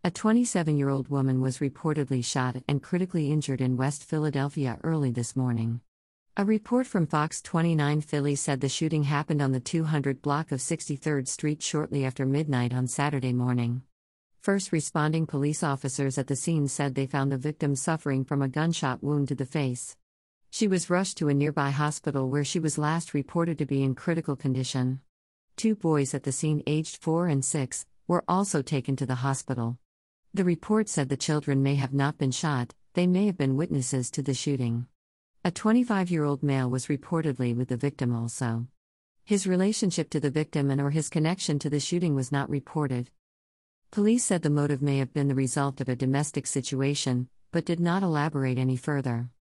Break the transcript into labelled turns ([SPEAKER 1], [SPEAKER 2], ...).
[SPEAKER 1] A 27-year-old woman was reportedly shot and critically injured in West Philadelphia early this morning. A report from Fox 29 Philly said the shooting happened on the 200 block of 63rd Street shortly after midnight on Saturday morning. First responding police officers at the scene said they found the victim suffering from a gunshot wound to the face. She was rushed to a nearby hospital where she was last reported to be in critical condition. 2 boys at the scene, aged 4 and 6, were also taken to the hospital. The report said the children may have not been shot, they may have been witnesses to the shooting. A 25-year-old male was reportedly with the victim also. His relationship to the victim and/or his connection to the shooting was not reported. Police said the motive may have been the result of a domestic situation, but did not elaborate any further.